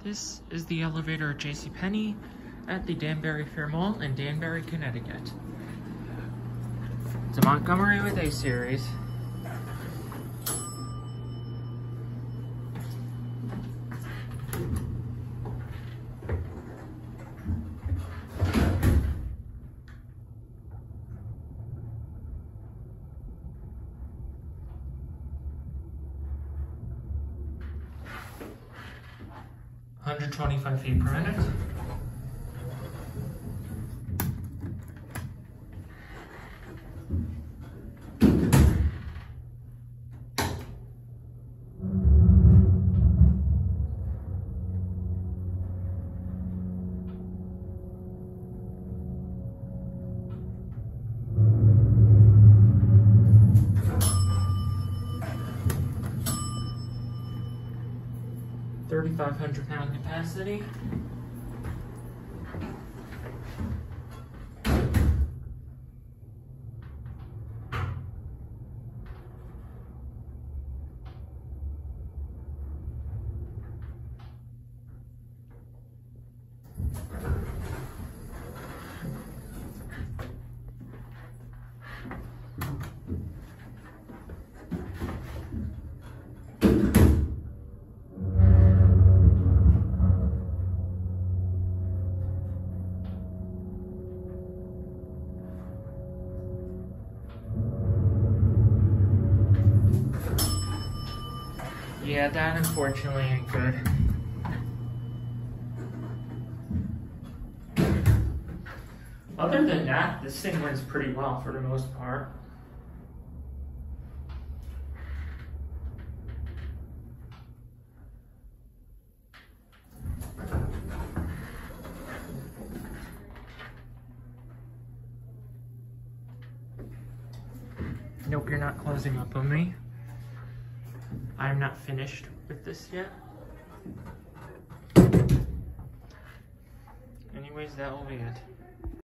This is the elevator at Penney at the Danbury Fair Mall in Danbury, Connecticut. It's a Montgomery with A series. $125 feet per minute. £3,500 capacity. Yeah, that unfortunately ain't good. Other than that, this thing runs pretty well for the most part. Nope, you're not closing up on me. I'm not finished with this yet. Anyways, that will be it.